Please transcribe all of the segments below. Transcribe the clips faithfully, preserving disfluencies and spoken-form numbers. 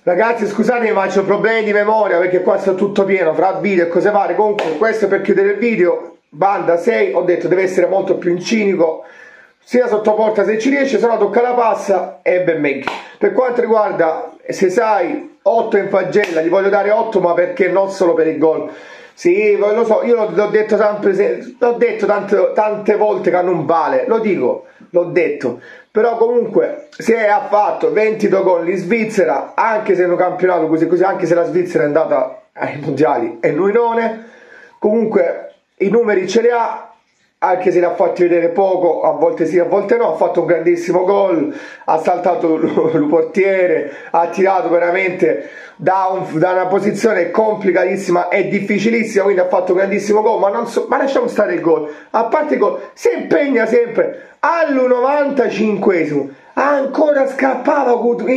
Ragazzi, scusatemi, ma c'ho problemi di memoria perché qua sto tutto pieno fra video e cose varie. Comunque, questo per chiudere il video. Banda sei, ho detto deve essere molto più in cinico, sia sotto porta se ci riesce, se no tocca la passa e ben meglio. Per quanto riguarda, se sai, otto in pagella, gli voglio dare otto, ma perché non solo per il gol. Sì, lo so, io l'ho detto sempre, l'ho detto tante, tante volte che non vale, lo dico, l'ho detto. Però comunque, se ha fatto ventidue gol in Svizzera, anche se è un campionato così così, anche se la Svizzera è andata ai mondiali e lui non è, comunque i numeri ce li ha, anche se li ha fatti vedere poco, a volte sì, a volte no. Ha fatto un grandissimo gol, ha saltato il portiere, ha tirato veramente da, un, da una posizione complicatissima e difficilissima, quindi ha fatto un grandissimo gol, ma, non so, ma lasciamo stare il gol, a parte il gol, si impegna sempre. Al novantacinquesimo ancora scappava con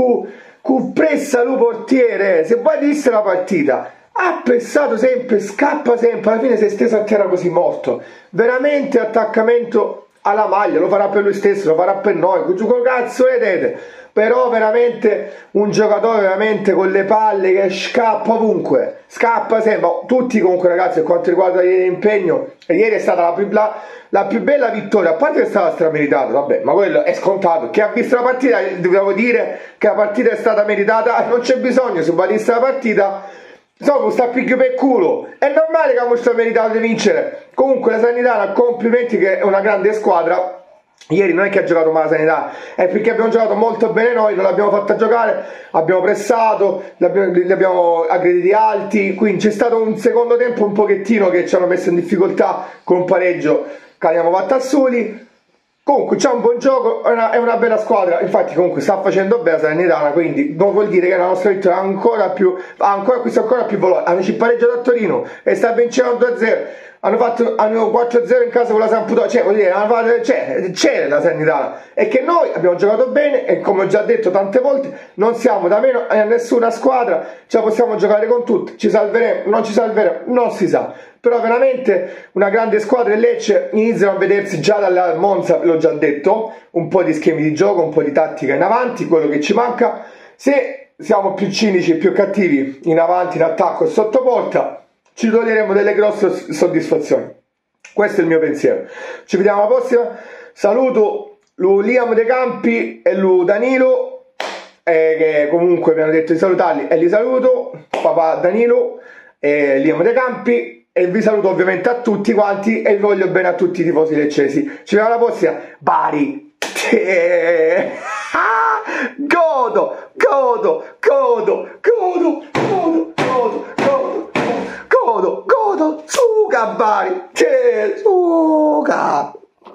pressa lui portiere, se voi disse la partita, ha pressato sempre, scappa sempre, alla fine si è steso a terra così morto. Veramente attaccamento alla maglia, lo farà per lui stesso, lo farà per noi, con cazzo vedete, però veramente un giocatore veramente con le palle che scappa ovunque, scappa sempre. Tutti comunque ragazzi, per quanto riguarda l'impegno, ieri è stata la più, la, la più bella vittoria, a parte che stava strameritata, vabbè, ma quello è scontato. Chi ha visto la partita, dobbiamo dire che la partita è stata meritata, non c'è bisogno, se va a vista la partita, insomma, sta piglio per culo, è normale che ha mostrato meritato di vincere. Comunque la Salernitana, complimenti, che è una grande squadra. Ieri non è che ha giocato male la Sanità, è perché abbiamo giocato molto bene noi, non l'abbiamo fatta giocare, abbiamo pressato, li abbiamo, li abbiamo aggrediti alti, quindi c'è stato un secondo tempo un pochettino che ci hanno messo in difficoltà con un pareggio che abbiamo fatto a soli. Comunque c'è un buon gioco, è una, è una bella squadra, infatti comunque sta facendo bene la Salernitana, quindi vuol dire che la nostra vittoria ha ancora più, ha ancora, questo ancora più valore. Hanno pareggiato a Torino e sta vincendo due a zero, hanno fatto hanno quattro a zero in casa con la Sampdoria, cioè vuol dire, c'è, c'è la Salernitana, e che noi abbiamo giocato bene e come ho già detto tante volte non siamo da meno a nessuna squadra, ce la possiamo giocare con tutti, ci salveremo, non ci salveremo, non si sa. Però veramente una grande squadra, e Lecce iniziano a vedersi già dalla Monza, l'ho già detto, un po' di schemi di gioco, un po' di tattica in avanti, quello che ci manca. Se siamo più cinici e più cattivi in avanti, in attacco e sotto porta, ci toglieremo delle grosse soddisfazioni. Questo è il mio pensiero. Ci vediamo alla prossima. Saluto lu Liam De Campi e lu Danilo, eh, che comunque mi hanno detto di salutarli, e li saluto, papà Danilo e Liam De Campi. E vi saluto ovviamente a tutti quanti e vi voglio bene a tutti i tifosi leccesi. Ci vediamo alla prossima. Bari. Godo, godo, godo, godo, godo, godo, godo, godo, godo, suga Bari. Suga.